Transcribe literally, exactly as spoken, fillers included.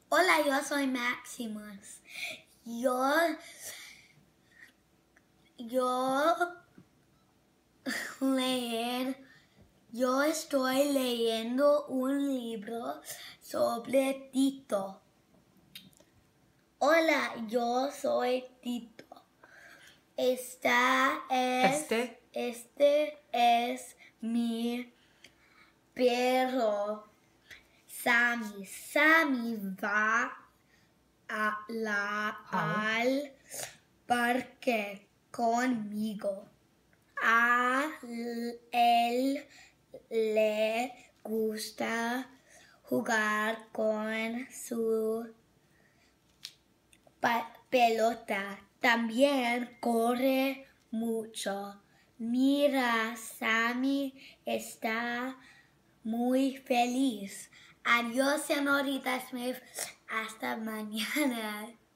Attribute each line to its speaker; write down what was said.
Speaker 1: Hola, yo soy Maximus. Yo, yo leer, yo estoy leyendo un libro sobre Tito. Hola, yo soy Tito. Esta es,
Speaker 2: Este.
Speaker 1: este es mi perro, Sammy. Sammy va a la, al parque conmigo. A él le gusta jugar con su pelota. También corre mucho. Mira, Sammy está muy feliz. Adiós, señorita Smith. Hasta mañana.